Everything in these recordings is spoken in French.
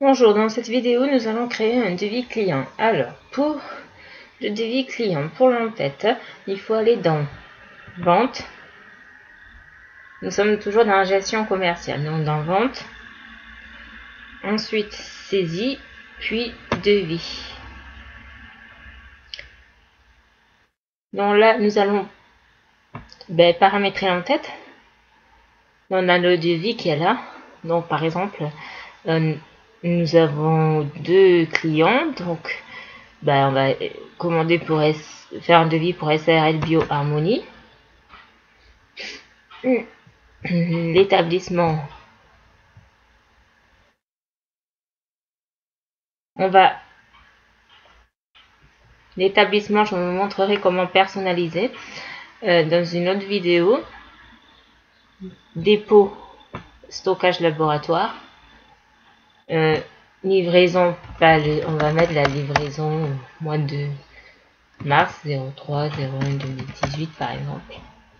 Bonjour, dans cette vidéo, nous allons créer un devis client. Alors, pour le devis client, pour l'entête, il faut aller dans Vente. Nous sommes toujours dans la gestion commerciale, donc dans Vente. Ensuite, Saisie, puis Devis. Donc là, nous allons paramétrer l'entête. On a le devis qui est là. Donc, par exemple, nous avons 2 clients, donc on va commander pour faire un devis pour SARL Bio Harmonie. L'établissement, l'établissement, je vous montrerai comment personnaliser dans une autre vidéo. Dépôt, stockage laboratoire. Livraison, on va mettre la livraison au mois de mars 03-01 2018 par exemple.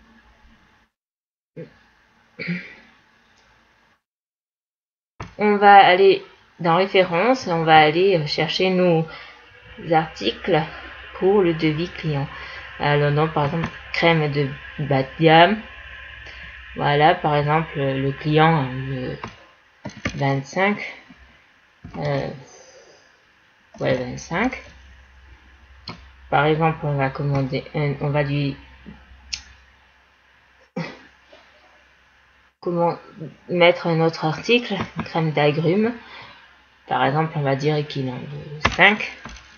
On va aller dans référence, on va aller chercher nos articles pour le devis client. Alors donc par exemple crème de bas de gamme. Voilà, par exemple le client le 25. 25. Par exemple, on va commander on va lui mettre un autre article, une crème d'agrumes. Par exemple, on va dire qu'il en veut 5.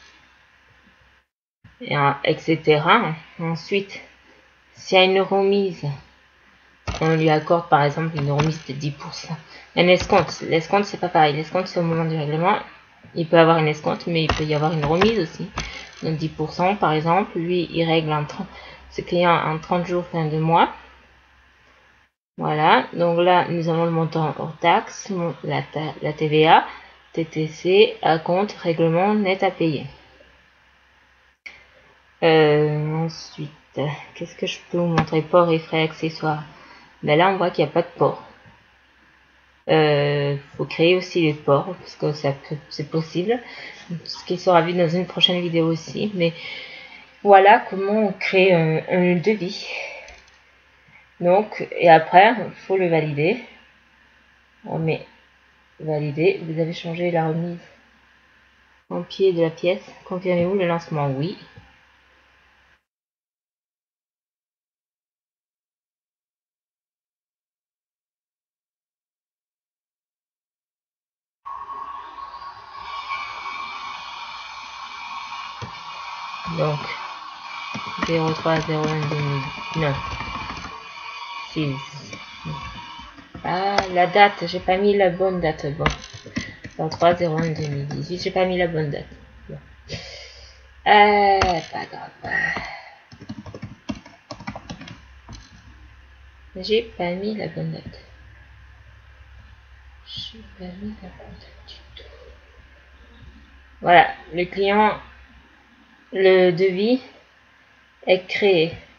Et etc. Ensuite, s'il y a une remise, on lui accorde par exemple une remise de 10%. Un escompte. L'escompte, c'est pas pareil. L'escompte, c'est au moment du règlement. Il peut avoir une escompte, mais il peut y avoir une remise aussi. Donc 10% par exemple. Lui, il règle ce client en 30 jours fin de mois. Voilà. Donc là, nous avons le montant hors taxe, la TVA, TTC, acompte, règlement net à payer. Ensuite, qu'est-ce que je peux vous montrer? Port et frais accessoires. Mais là, on voit qu'il n'y a pas de port. Faut créer aussi les ports, parce que c'est possible. Ce qui sera vu dans une prochaine vidéo aussi. Mais voilà comment on crée un devis. Donc, et après, il faut le valider. On met valider. Vous avez changé la remise en pied de la pièce. Confirmez-vous le lancement? Oui. Donc 03-01 2009 6. Ah, la date, j'ai pas mis la bonne date. Bon, 03-01 2018, j'ai pas mis la bonne date. Bon. Pas grave. J'ai pas mis la bonne date. J'ai pas mis la bonne date du tout. Voilà, le client, le devis est créé.